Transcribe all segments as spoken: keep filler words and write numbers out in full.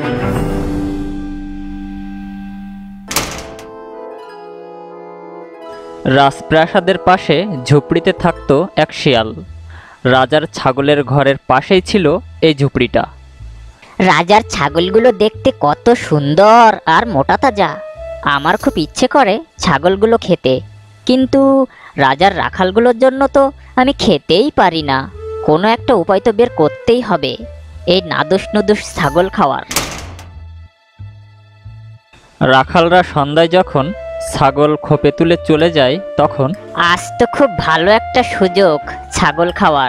রাজপ্রাসাদের পাশে ঝুপড়িতে থাকতো এক শিয়াল। রাজার ছাগলের ঘরের পাশেই ছিল এই ঝুপড়িটা। রাজার ছাগলগুলো দেখতে কত সুন্দর আর মোটা তাজা। আমার খুব ইচ্ছে করে ছাগলগুলো খেতে, কিন্তু রাজার রাখালগুলোর জন্য তো আমি খেতেই পারি না। কোনো একটা উপায় তো বের করতেই হবে এই নাদুস নুদুস ছাগল খাওয়ার। রাখালরা সন্ধ্যায় যখন ছাগল খোপে তুলে চলে যায়, তখন আজ তো খুব ভালো একটা সুযোগ ছাগল খাওয়ার।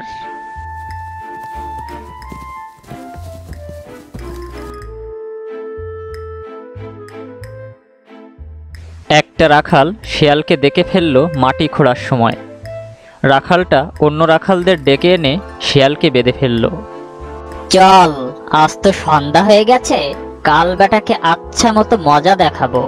একটা রাখাল শিয়ালকে দেখে ফেলল মাটি খোঁড়ার সময়। রাখালটা অন্য রাখালদের ডেকে এনে শিয়ালকে বেঁধে ফেলল। চল, আজ তো সন্ধ্যা হয়ে গেছে, কাল বেটাকে আচ্ছা মতো মজা দেখাবো।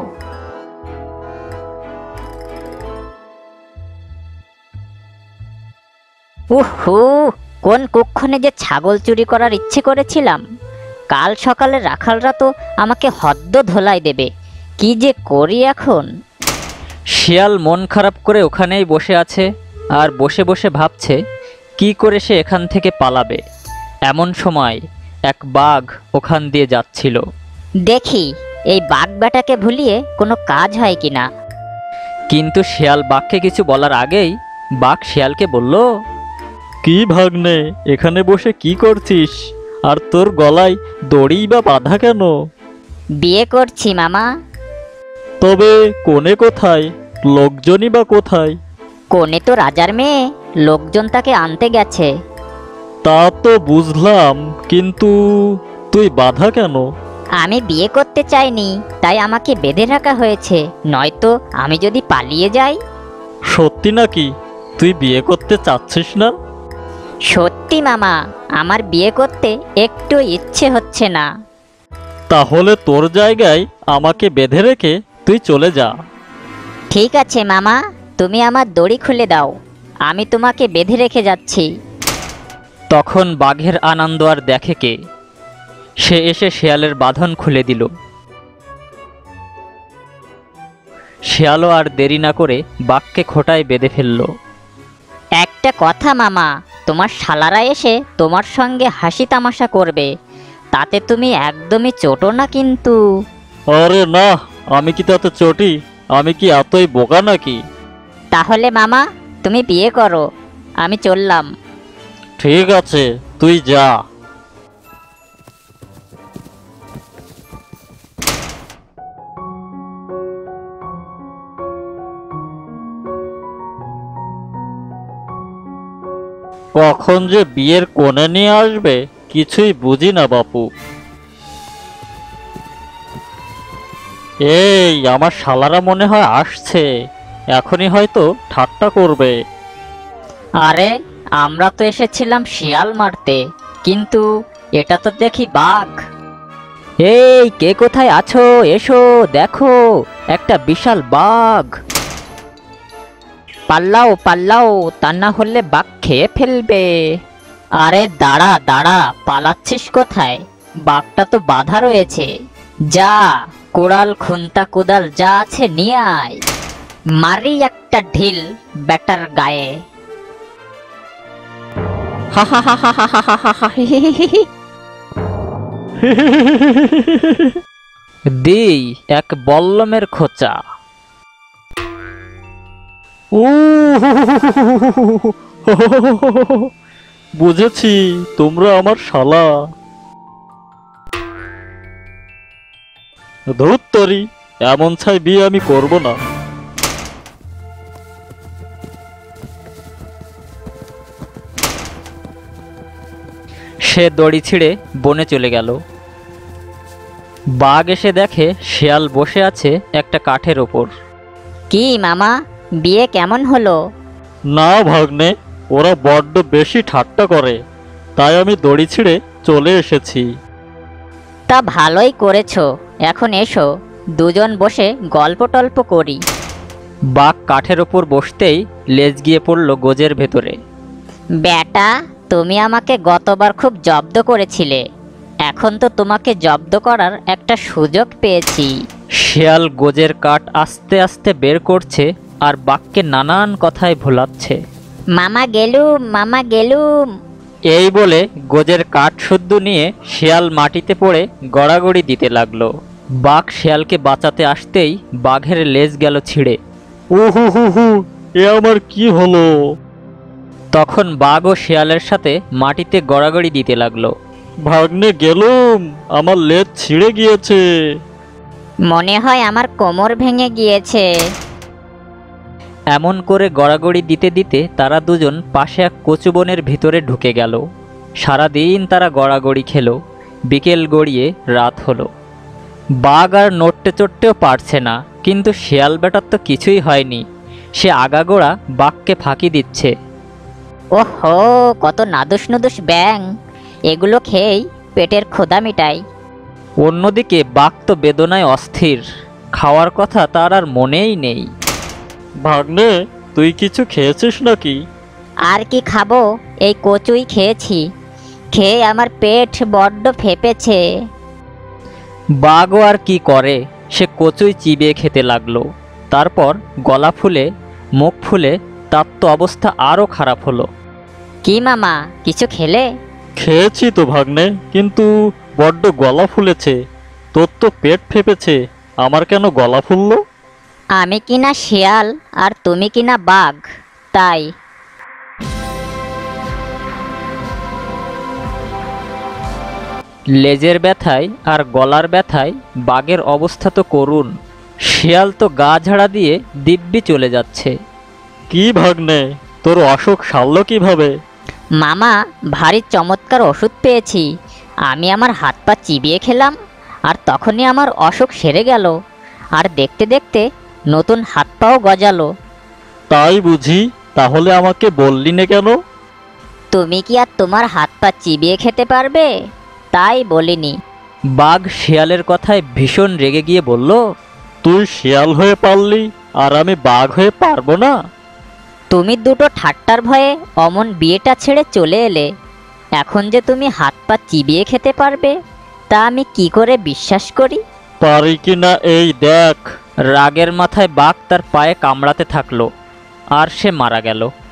উহু, কোন কুক্ষণে যে ছাগল চুরি করার ইচ্ছে করেছিলাম। কাল সকালে রাখালরা তো আমাকে হদ্দ ধোলাই দেবে। কি যে করি এখন। শিয়াল মন খারাপ করে ওখানেই বসে আছে, আর বসে বসে ভাবছে কি করে সে এখান থেকে পালাবে। এমন সময় এক বাঘ ওখান দিয়ে যাচ্ছিল। দেখি এই বাঘ বেটাকে ভুলিয়ে কোনো কাজ হয় কিনা। কিন্তু শিয়াল বাঘকে কিছু বলার আগেই বাঘ শিয়ালকে বলল, কি ভাগ্নে, এখানে বসে কি করছিস? আর তোর গলায় দড়ি বা বাঁধা কেন? বিয়ে করছি মামা। তবে কোণে কোথায়? লোকজনই বা কোথায়? কোণে তো রাজার মেয়ে, লোকজন তাকে আনতে গেছে। তা তো বুঝলাম, কিন্তু তুই বাঁধা কেন? আমি বিয়ে করতে চাইনি, তাই আমাকে বেঁধে রাখা হয়েছে। নয়তো আমি যদি পালিয়ে যাই। সত্যি নাকি তুই বিয়ে করতে চাচ্ছিস না? সত্যি মামা, আমার বিয়ে করতে একটু ইচ্ছে হচ্ছে না। তাহলে তোর জায়গায় আমাকে বেঁধে রেখে তুই চলে যা। ঠিক আছে মামা, তুমি আমার দড়ি খুলে দাও, আমি তোমাকে বেঁধে রেখে যাচ্ছি। তখন বাঘের আনন্দ আর দেখে কে? সে এসে শিয়ালের বাঁধন খুলে দিল। শিয়ালও আর দেরি না করে বাঘকে খোঁটায় বেঁধে ফেলল। একটা কথা মামা, তোমার শালারা এসে তোমার সঙ্গে হাসি তামাশা করবে, তাতে তুমি একদমই চটো না কিন্তু। আরে না, আমি কি তাতে চটি? আমি কি এতই বোকা নাকি? তাহলে মামা তুমি বিয়ে করো, আমি চললাম। ঠিক আছে, তুই যা। কখন যে বিয়ের কোণে নিয়ে আসবে কিছুই বুঝি না বাপু। এই আমার শালারা মনে হয় আসছে, এখনই হয়তো ঠাট্টা করবে। আরে আমরা তো এসেছিলাম শিয়াল মারতে, কিন্তু এটা তো দেখি বাঘ। এই কে কোথায় আছো? এসো, দেখো একটা বিশাল বাঘ। পাল্লাও পাল্লাও, তা না হলে বাঘ খেয়ে ফেলবে। আরে দাঁড়া দাঁড়া, পালাচ্ছিস কোথায়? বাঘটা তো বাধা রয়েছে। যা, কোড়াল খুন্তা কোদাল যা আছে নিয়ে আয়, মারি একটা ঢিল ব্যাটার গায়ে। হা হা হা হা হা হা হা হা দেই এক বল্লমের খোঁচা। ও বুঝেছি, তোমরা আমার শালা। ধুত তরি, এমন ছাই বিয়ে আমি করব না। সে দড়ি ছিঁড়ে বনে চলে গেল। বাঘ এসে দেখে শিয়াল বসে আছে একটা কাঠের ওপর। কি মামা, বিয়ে কেমন হলো? না ভাগ্নে, ওরা বড্ড বেশি ঠাট্টা করে, তাই আমি দড়ি ছিঁড়ে চলে এসেছি। তা ভালোই করেছো, এখন এসো দুজন বসে গল্প টল্প করি। বাঘ কাঠের ওপর বসতেই লেজ গিয়ে পড়ল গোজের ভেতরে। বেটা, তুমি আমাকে গতবার খুব জব্দ করেছিলে, এখন তো তোমাকে জব্দ করার একটা সুযোগ পেয়েছি। শিয়াল গোজের কাঠ আস্তে আস্তে বের করছে আর বাঘকে নানান কথায় ভোলাচ্ছে। মামা গেলুম, মামা গেলুম। এই বলে গোজের কাঠ শুদ্ধ নিয়ে শিয়াল মাটিতে পড়ে গড়াগড়ি দিতে লাগলো। বাঘ শিয়ালকে বাঁচাতে আসতেই বাঘের লেজ গেল ছিঁড়ে। ও হু হু হু, এ আমার কি হলো? তখন বাঘ ও শিয়ালের সাথে মাটিতে গড়াগড়ি দিতে লাগলো। ভাগ্নে গেলুম, আমার লেজ ছিঁড়ে গিয়েছে। মনে হয় আমার কোমর ভেঙে গিয়েছে। এমন করে গড়াগড়ি দিতে দিতে তারা দুজন পাশে এক কচু বনের ভিতরে ঢুকে গেল। সারাদিন তারা গড়াগড়ি খেলো। বিকেল গড়িয়ে রাত হলো। বাঘ আর নড়তে চড়তেও পারছে না, কিন্তু শিয়াল বেটার তো কিছুই হয়নি। সে আগাগোড়া বাঘকে ফাঁকি দিচ্ছে। ওহো, কত নাদুস নুদুস ব্যাং, এগুলো খেয়েই পেটের ক্ষুধা মিটাই। অন্যদিকে বাঘ তো বেদনায় অস্থির, খাওয়ার কথা তার আর মনেই নেই। ভাগ্নে, তুই কিছু খেয়েছিস নাকি? আর কি খাবো, এই কচুই খেয়েছি। খেয়ে আমার পেট বড্ড ফেপেছে। বাঘও আর কি করে, সে কচুই চিবিয়ে খেতে লাগলো। তারপর গলা ফুলে মুখ ফুলে তার তো অবস্থা আরও খারাপ হলো। কি মামা, কিছু খেলে? খেয়েছি তো ভাগ্নে, কিন্তু বড্ড গলা ফুলেছে। তোর তো পেট ফেপেছে, আমার কেন গলা ফুললো? আমি কিনা শিয়াল আর তুমি কিনা বাঘ, তাই। লেজের ব্যথায় আর গলার ব্যথায় বাঘের অবস্থা তো করুণ। শিয়াল তো গা ঝাড়া দিয়ে দিব্যি চলে যাচ্ছে। কি ভাগ্নে, তোর অসুখ সারল কিভাবে? মামা, ভারী চমৎকার ওষুধ পেয়েছি। আমি আমার হাত পা চিবিয়ে খেলাম, আর তখনই আমার অসুখ সেরে গেল। আর দেখতে দেখতে নতুন হাত পাও গজালো। তাই বুঝি? তাহলে আমাকে বললি না কেন? তুমি কি আর তোমার হাত পা চিবিয়ে খেতে পারবে? তাই বলিনি। বাঘ শিয়ালের কথায় ভীষণ রেগে গিয়ে বলল, তুই শিয়াল হয়ে পারলি, আর আমি বাঘ হয়ে পারবো না? তুমি দুটো ঠাট্টার ভয়ে অমন বিয়েটা ছেড়ে চলে এলে। এখন যে তুমি হাত পা চিবিয়ে খেতে পারবে, তা আমি কি করে বিশ্বাস করি? পারি কি না এই দেখ। রাগের মাথায় বাঘ তার পায়ে কামড়াতে থাকলো আর সে মারা গেল।